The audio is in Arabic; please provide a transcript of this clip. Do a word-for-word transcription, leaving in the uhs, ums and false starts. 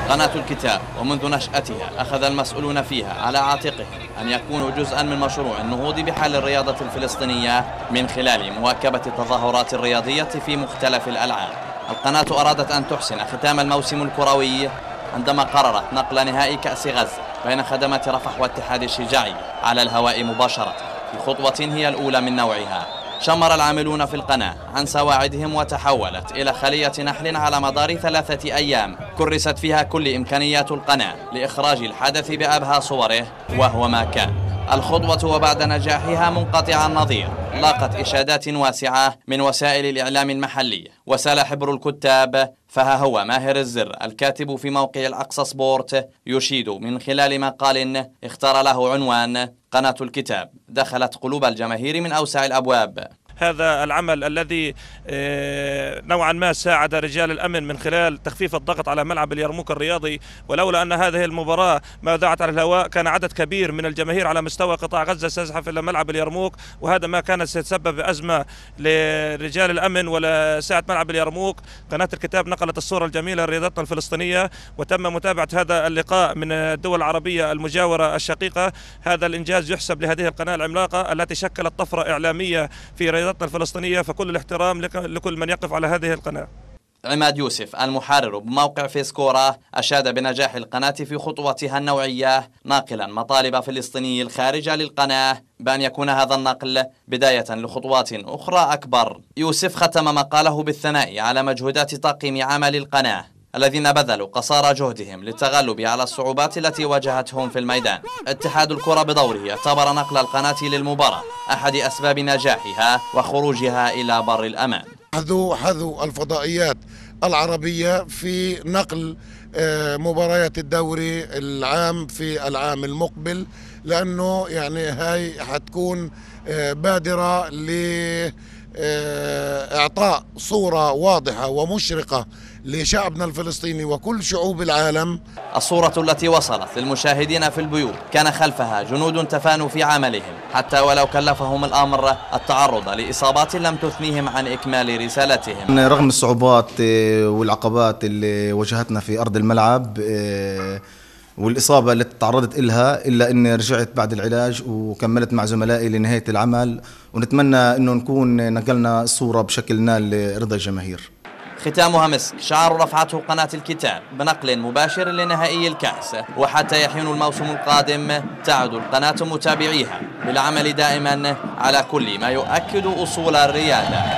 قناة الكتاب ومنذ نشأتها أخذ المسؤولون فيها على عاتقهم أن يكونوا جزءا من مشروع النهوض بحال الرياضة الفلسطينية من خلال مواكبة التظاهرات الرياضية في مختلف الألعاب. القناة أرادت أن تحسن ختام الموسم الكروي عندما قررت نقل نهائي كأس غزة بين خدمات رفح واتحاد الشجاعي على الهواء مباشرة في خطوة هي الأولى من نوعها. شمر العاملون في القناة عن سواعدهم وتحولت إلى خلية نحل على مدار ثلاثة أيام كرست فيها كل إمكانيات القناة لإخراج الحدث بأبهى صوره وهو ما كان. الخطوة وبعد نجاحها منقطع النظير لاقت إشادات واسعة من وسائل الإعلام المحلية وسال حبر الكتاب، فها هو ماهر الزر الكاتب في موقع الأقصى سبورت يشيد من خلال مقال اختار له عنوان قناة الكتاب دخلت قلوب الجماهير من أوسع الأبواب. هذا العمل الذي نوعا ما ساعد رجال الأمن من خلال تخفيف الضغط على ملعب اليرموك الرياضي، ولولا أن هذه المباراة ما ذاعت على الهواء كان عدد كبير من الجماهير على مستوى قطاع غزة سيزحف إلى ملعب اليرموك، وهذا ما كان سيتسبب بأزمة لرجال الأمن ولا ساعة ملعب اليرموك. قناة الكتاب نقلت الصورة الجميلة لرياضتنا الفلسطينية، وتم متابعة هذا اللقاء من الدول العربية المجاورة الشقيقة. هذا الإنجاز يحسب لهذه القناة العملاقة التي شكلت طفرة إعلامية في رياضتنا الفلسطينية، فكل الاحترام لكل من يقف على هذه القناة. عماد يوسف المحرر بموقع فيسكورا أشاد بنجاح القناة في خطوتها النوعية، ناقلا مطالب فلسطيني الخارج للقناة بأن يكون هذا النقل بداية لخطوات أخرى أكبر. يوسف ختم مقاله بالثناء على مجهودات طاقم عمل القناة الذين بذلوا قصارى جهدهم للتغلب على الصعوبات التي واجهتهم في الميدان. اتحاد الكرة بدوره اعتبر نقل القناة للمباراة أحد أسباب نجاحها وخروجها إلى بر الأمان. حذو حذو الفضائيات العربية في نقل مباريات الدوري العام في العام المقبل، لأنه يعني هاي حتكون بادرة لإعطاء صورة واضحة ومشرقة لشعبنا الفلسطيني وكل شعوب العالم. الصورة التي وصلت للمشاهدين في البيوت كان خلفها جنود تفانوا في عملهم حتى ولو كلفهم الأمر التعرض لإصابات لم تثنيهم عن إكمال رسالتهم. رغم الصعوبات والعقبات اللي واجهتنا في أرض الملعب والإصابة اللي تعرضت إلها، إلا أني رجعت بعد العلاج وكملت مع زملائي لنهاية العمل، ونتمنى أنه نكون نقلنا الصورة بشكل نال رضا الجماهير. ختامها مسك شعار رفعته قناة الكتاب بنقل مباشر لنهائي الكأس، وحتى يحين الموسم القادم تعد القناة متابعيها بالعمل دائما على كل ما يؤكد أصول الريادة.